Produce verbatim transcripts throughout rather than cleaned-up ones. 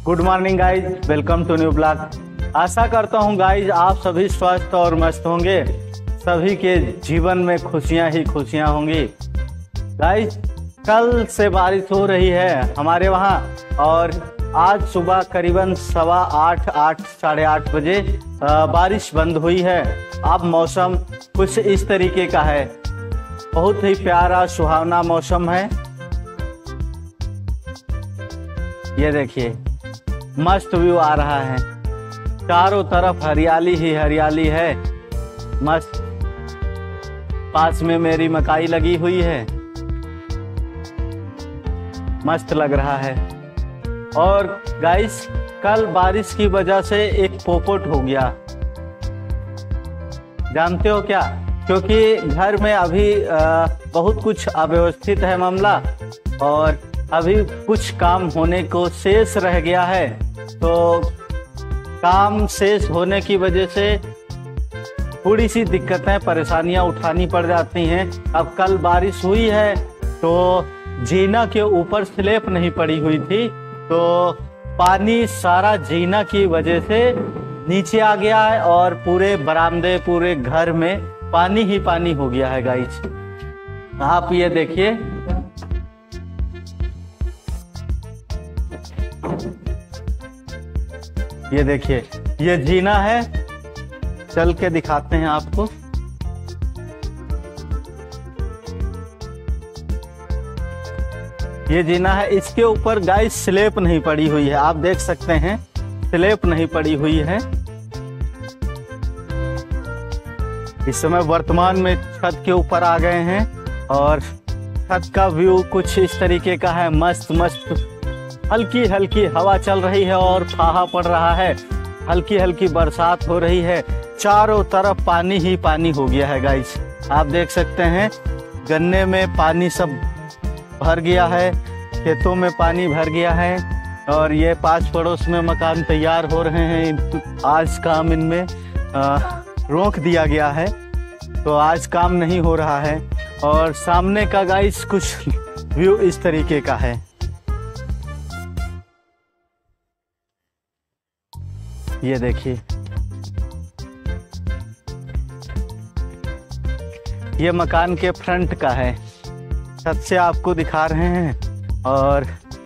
Good morning guys, welcome to new blog. आशा करता हूँ गाइज आप सभी स्वस्थ और मस्त होंगे, सभी के जीवन में खुशियाँ ही खुशियाँ होंगी। गाइज कल से बारिश हो रही है हमारे वहाँ और आज सुबह करीबन सवा आठ आठ साढ़े आठ बजे बारिश बंद हुई है। अब मौसम कुछ इस तरीके का है, बहुत ही प्यारा सुहावना मौसम है। ये देखिए मस्त व्यू आ रहा है, चारों तरफ हरियाली ही हरियाली है। मस्त पास में मेरी मकाई लगी हुई है, मस्त लग रहा है। और गाइस कल बारिश की वजह से एक पोपट हो गया, जानते हो क्या? क्योंकि घर में अभी आ, बहुत कुछ अव्यवस्थित है मामला और अभी कुछ काम होने को शेष रह गया है, तो काम शेष होने की वजह से थोड़ी सी दिक्कतें परेशानियां उठानी पड़ जाती हैं। अब कल बारिश हुई है तो जीना के ऊपर स्लेप नहीं पड़ी हुई थी, तो पानी सारा जीना की वजह से नीचे आ गया है और पूरे बरामदे पूरे घर में पानी ही पानी हो गया है। गाइस आप ये देखिए, ये देखिए ये जीना है, चल के दिखाते हैं आपको। ये जीना है, इसके ऊपर गाइस स्लेप नहीं पड़ी हुई है, आप देख सकते हैं स्लेप नहीं पड़ी हुई है। इस समय वर्तमान में छत के ऊपर आ गए हैं और छत का व्यू कुछ इस तरीके का है। मस्त मस्त हल्की हल्की हवा चल रही है और फाहा पड़ रहा है, हल्की हल्की बरसात हो रही है, चारों तरफ पानी ही पानी हो गया है। गाइस आप देख सकते हैं गन्ने में पानी सब भर गया है, खेतों में पानी भर गया है और ये पास पड़ोस में मकान तैयार हो रहे हैं। आज काम इनमें रोक दिया गया है, तो आज काम नहीं हो रहा है। और सामने का गाइस कुछ व्यू इस तरीके का है। ये देखिए ये मकान के फ्रंट का है, छत से आपको दिखा रहे हैं। और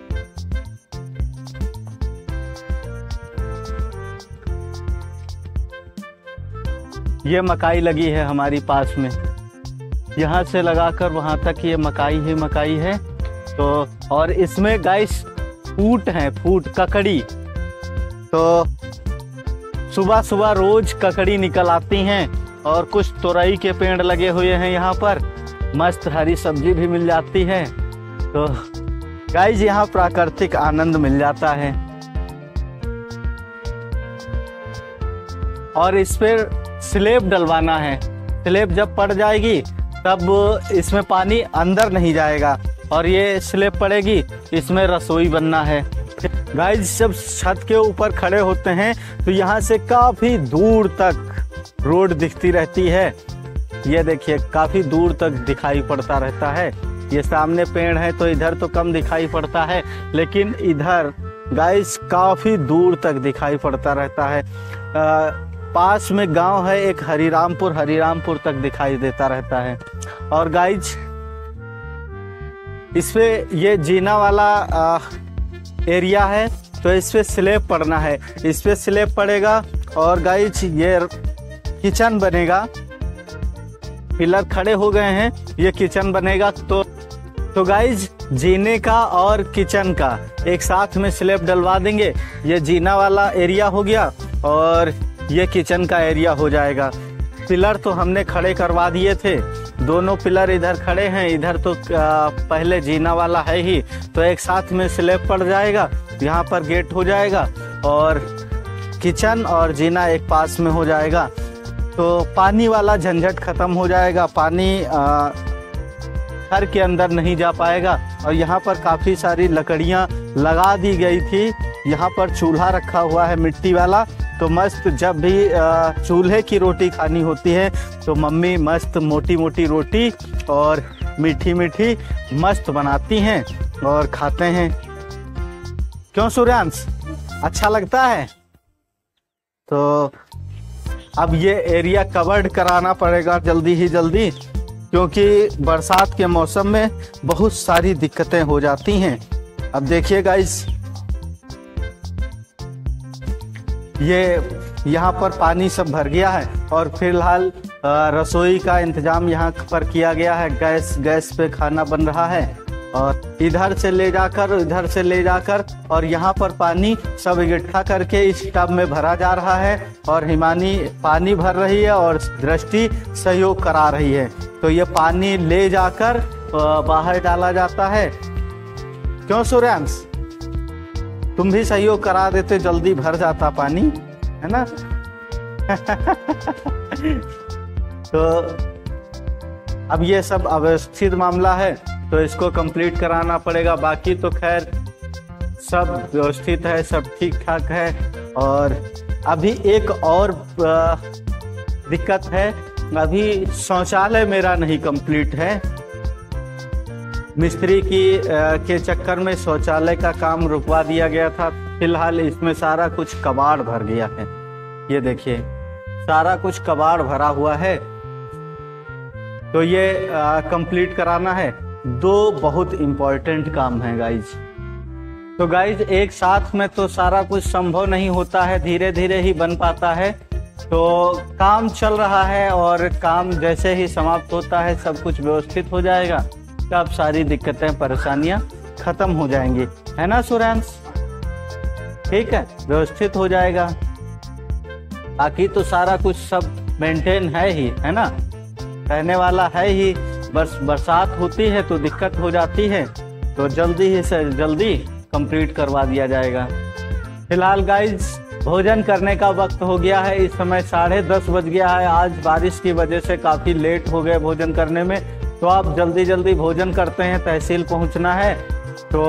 ये मकाई लगी है हमारी पास में, यहाँ से लगाकर वहां तक ये मकाई ही मकाई है। तो और इसमें गाइस फूट है, फूट ककड़ी, तो सुबह सुबह रोज ककड़ी निकल आती हैं और कुछ तोरई के पेड़ लगे हुए हैं यहाँ पर, मस्त हरी सब्जी भी मिल जाती है। तो गाइस यहाँ प्राकृतिक आनंद मिल जाता है। और इस पर स्लेब डलवाना है, स्लेब जब पड़ जाएगी तब इसमें पानी अंदर नहीं जाएगा और ये स्लेब पड़ेगी, इसमें रसोई बनना है। गाइस जब छत के ऊपर खड़े होते हैं तो यहाँ से काफी दूर तक रोड दिखती रहती है। ये देखिए काफी दूर तक दिखाई पड़ता रहता है। ये सामने पेड़ है तो इधर तो कम दिखाई पड़ता है, लेकिन इधर गाइस काफी दूर तक दिखाई पड़ता रहता है। आ, पास में गांव है एक हरिरामपुर, हरिरामपुर तक दिखाई देता रहता है। और गाइस इस पे ये जीना वाला आ, एरिया है, तो इस पे स्लेब पड़ना है, इस पे स्लेब पड़ेगा और गाइस ये किचन बनेगा। पिलर खड़े हो गए हैं, ये किचन बनेगा। तो तो गाइस जीने का और किचन का एक साथ में स्लेब डलवा देंगे, ये जीना वाला एरिया हो गया और ये किचन का एरिया हो जाएगा। पिलर तो हमने खड़े करवा दिए थे, दोनों पिलर इधर खड़े हैं, इधर तो पहले जीना वाला है ही, तो एक साथ में स्लेब पड़ जाएगा, यहाँ पर गेट हो जाएगा और किचन और जीना एक पास में हो जाएगा। तो पानी वाला झंझट खत्म हो जाएगा, पानी घर के अंदर नहीं जा पाएगा। और यहाँ पर काफ़ी सारी लकड़ियाँ लगा दी गई थी, यहाँ पर चूल्हा रखा हुआ है मिट्टी वाला, तो मस्त जब भी चूल्हे की रोटी खानी होती है तो मम्मी मस्त मोटी मोटी रोटी और मीठी मीठी मस्त बनाती हैं और खाते हैं। क्यों सूर्यांश? अच्छा लगता है। तो अब ये एरिया कवर्ड कराना पड़ेगा जल्दी ही जल्दी, क्योंकि बरसात के मौसम में बहुत सारी दिक्कतें हो जाती हैं। अब देखिए गाइस, ये यहाँ पर पानी सब भर गया है और फिलहाल रसोई का इंतजाम यहाँ पर किया गया है। गैस गैस पे खाना बन रहा है और इधर से ले जाकर इधर से ले जाकर और यहाँ पर पानी सब इकट्ठा करके इस टब में भरा जा रहा है और हिमानी पानी भर रही है और दृष्टि सहयोग करा रही है। तो ये पानी ले जाकर बाहर डाला जाता है। क्यों सूर्यांश, तुम भी सहयोग करा देते, जल्दी भर जाता पानी, है ना। तो अब ये सब अव्यवस्थित मामला है, तो इसको कंप्लीट कराना पड़ेगा। बाकी तो खैर सब व्यवस्थित है, सब ठीक ठाक है। और अभी एक और दिक्कत है, अभी शौचालय मेरा नहीं कंप्लीट है। मिस्त्री की के चक्कर में शौचालय का काम रुकवा दिया गया था। फिलहाल इसमें सारा कुछ कबाड़ भर गया है। ये देखिए, सारा कुछ कबाड़ भरा हुआ है, तो ये कंप्लीट कराना है। दो बहुत इम्पोर्टेंट काम है गाइज। तो गाइज एक साथ में तो सारा कुछ संभव नहीं होता है, धीरे धीरे ही बन पाता है। तो काम चल रहा है और काम जैसे ही समाप्त होता है सब कुछ व्यवस्थित हो जाएगा, तब सारी दिक्कतें परेशानियां खत्म हो जाएंगी, है ना सूर्यांश। ठीक है, व्यवस्थित हो जाएगा। बाकी तो सारा कुछ सब मेंटेन है ही, है ना, रहने वाला है ही। बस बरसात होती है तो दिक्कत हो जाती है, तो जल्दी ही से जल्दी कंप्लीट करवा दिया जाएगा। फिलहाल गाइज भोजन करने का वक्त हो गया है। इस समय साढ़े दस बज गया है। आज बारिश की वजह से काफ़ी लेट हो गए भोजन करने में, तो आप जल्दी जल्दी भोजन करते हैं, तहसील पहुंचना है। तो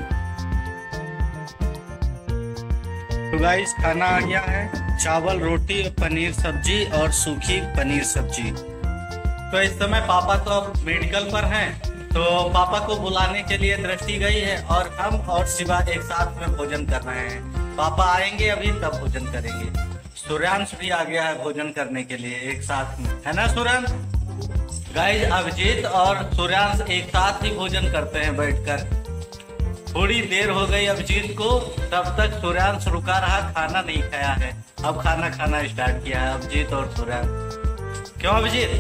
तो गाइस खाना आ गया है, चावल रोटी पनीर सब्जी और सूखी पनीर सब्जी। तो इस समय पापा तो अब मेडिकल पर हैं, तो पापा को बुलाने के लिए दृष्टि गई है और हम और शिवा एक साथ में भोजन कर रहे हैं। पापा आएंगे अभी तब भोजन करेंगे। सूर्यांश भी आ गया है भोजन करने के लिए एक साथ में, है ना सूर्यांश। गाइस अभिजीत और सूर्यांश एक साथ ही भोजन करते हैं बैठकर। थोड़ी देर हो गई अभिजीत को, तब तक सूर्यांश रुका रहा, खाना नहीं खाया है। अब खाना खाना स्टार्ट किया है अभिजीत और सूर्यांश। क्यों अभिजीत?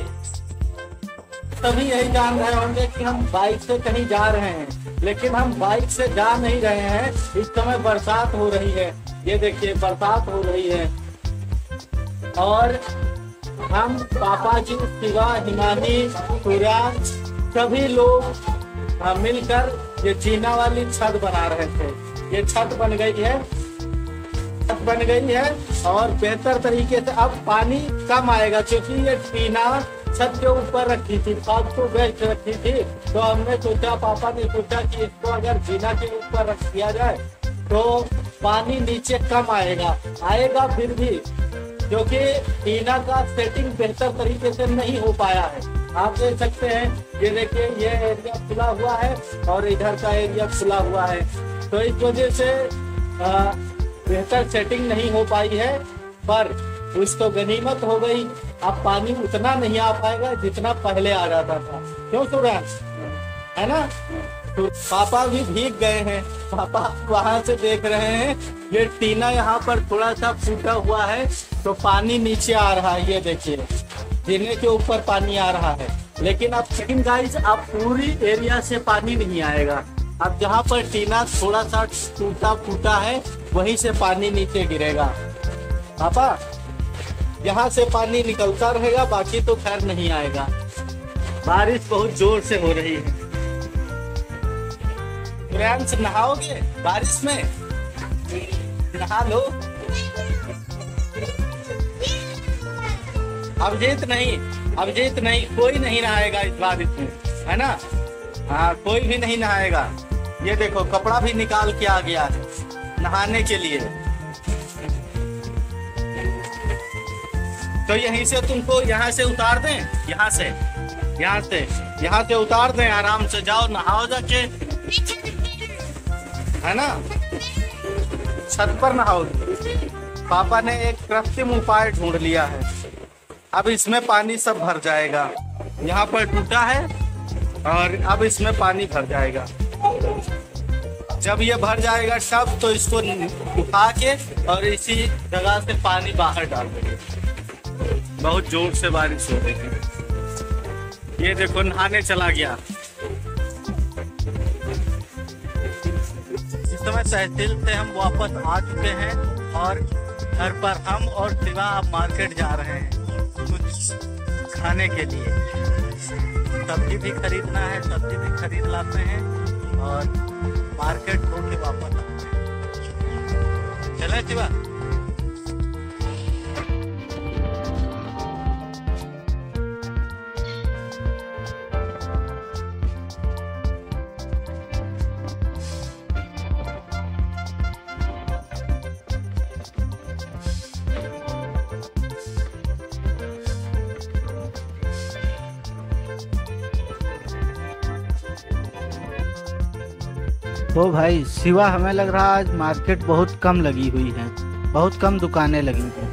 तभी यही जान रहे होंगे कि हम बाइक से कहीं जा रहे हैं, लेकिन हम बाइक से जा नहीं रहे हैं। इस समय बरसात हो रही है, ये देखिए बरसात हो रही है और हम पापा जी, शिवा, हिमानी, सूर्यांश सभी लोग मिलकर ये चीना वाली छत बना रहे थे। ये छत बन गई है, छत बन गई है और बेहतर तरीके से अब पानी कम आएगा, क्योंकि ये टीना छत के ऊपर रखी थी, फालतू बेच रखी थी। तो हमने सोचा, पापा ने सोचा कि इसको अगर जीना के ऊपर रख दिया जाए तो पानी नीचे कम आएगा आएगा फिर भी, क्योंकि टीना का सेटिंग बेहतर तरीके से नहीं हो पाया है। आप देख सकते हैं, ये देखिए ये एरिया खुला हुआ है और इधर का एरिया खुला हुआ है, तो इस वजह से बेहतर सेटिंग नहीं हो पाई है। पर उसको गनीमत हो गई, अब पानी उतना नहीं आ पाएगा जितना पहले आ जाता था। क्यों सूर्यांश, है ना। तो पापा भी भीग गए हैं, पापा वहां से देख रहे हैं ये टीना यहाँ पर थोड़ा सा फूटा हुआ है तो पानी नीचे आ रहा है। ये देखिए जीने के ऊपर पानी आ रहा है, लेकिन अब लेकिन गाइस अब पूरी एरिया से पानी नहीं आएगा। अब जहाँ पर टीना थोड़ा सा टूटा फूटा है वहीं से पानी नीचे गिरेगा। पापा यहाँ से पानी निकलता रहेगा, बाकी तो खैर नहीं आएगा। बारिश बहुत जोर से हो रही है। सूर्यांश नहाओगे बारिश में? नहा लो। अभिजीत नहीं, अभिजीत नहीं, कोई नहीं नहाएगा इस बारिश में, है ना। हाँ कोई भी नहीं नहाएगा। ये देखो कपड़ा भी निकाल के आ गया है नहाने के लिए। तो यहीं से तुमको यहाँ से उतार दें, यहाँ से यहाँ से यहाँ से उतार दें, आराम से जाओ नहाओ जाके, है ना। छत पर नहाओगी? पापा ने एक कृत्रिम उपाय ढूंढ लिया है। अब इसमें पानी सब भर जाएगा। यहाँ पर टूटा है और अब इसमें पानी भर जाएगा। जब ये भर जाएगा सब, तो इसको उठा के और इसी जगह से पानी बाहर डाल देंगे। बहुत जोर से बारिश हो रही है। ये देखो नहाने चला गया। इस समय तहसील से हम वापस आ चुके हैं और घर पर हम और शिवा अब मार्केट जा रहे हैं कुछ खाने के लिए। सब्जी भी खरीदना है, सब्जी भी खरीद लाते हैं और मार्केट होके वापस आते हैं। चले शिवा? तो भाई शिवा, हमें लग रहा आज मार्केट बहुत कम लगी हुई है, बहुत कम दुकानें लगी हैं।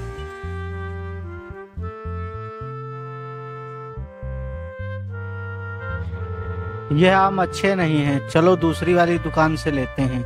यह आम अच्छे नहीं हैं, चलो दूसरी वाली दुकान से लेते हैं।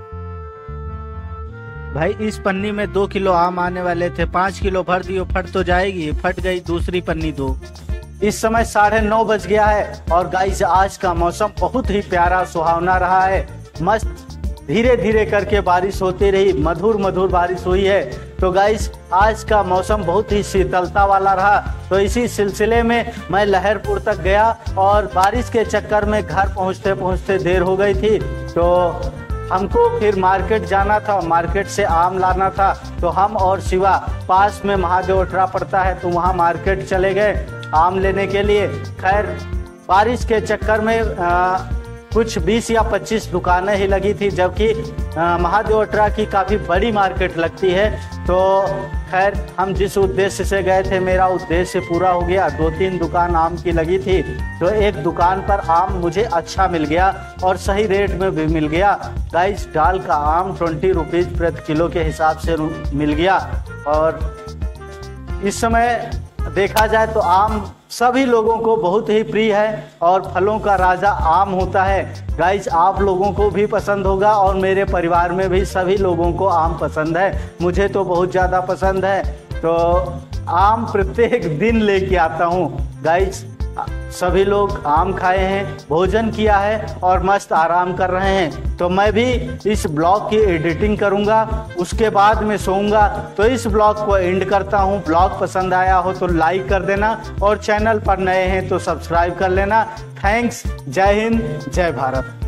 भाई इस पन्नी में दो किलो आम आने वाले थे, पाँच किलो भर दियो, फट तो जाएगी। फट गई, दूसरी पन्नी दो। इस समय साढ़े नौ बज गया है और गाइस आज का मौसम बहुत ही प्यारा सुहावना रहा है। मस्त धीरे धीरे करके बारिश होती रही, मधुर मधुर बारिश हुई है। तो गाइस आज का मौसम बहुत ही शीतलता वाला रहा। तो इसी सिलसिले में मैं लहरपुर तक गया और बारिश के चक्कर में घर पहुंचते पहुंचते देर हो गई थी। तो हमको फिर मार्केट जाना था, मार्केट से आम लाना था। तो हम और शिवा पास में महादेवोट्रा पड़ता है, तो वहाँ मार्केट चले गए आम लेने के लिए। खैर बारिश के चक्कर में आ, कुछ बीस या पच्चीस दुकानें ही लगी थी, जबकि महादेवोट्रा की काफ़ी बड़ी मार्केट लगती है। तो खैर हम जिस उद्देश्य से गए थे, मेरा उद्देश्य पूरा हो गया। दो तीन दुकान आम की लगी थी, तो एक दुकान पर आम मुझे अच्छा मिल गया और सही रेट में भी मिल गया। गाइस डाल का आम ट्वेंटी रुपीज़ प्रति किलो के हिसाब से मिल गया। और इस समय देखा जाए तो आम सभी लोगों को बहुत ही प्रिय है और फलों का राजा आम होता है। गाइस आप लोगों को भी पसंद होगा और मेरे परिवार में भी सभी लोगों को आम पसंद है। मुझे तो बहुत ज़्यादा पसंद है। तो आम प्रत्येक दिन लेके आता हूँ। गाइस सभी लोग आम खाए हैं, भोजन किया है और मस्त आराम कर रहे हैं। तो मैं भी इस ब्लॉग की एडिटिंग करूंगा, उसके बाद में सोऊंगा। तो इस ब्लॉग को एंड करता हूं। ब्लॉग पसंद आया हो तो लाइक कर देना और चैनल पर नए हैं तो सब्सक्राइब कर लेना। थैंक्स। जय हिंद, जय भारत।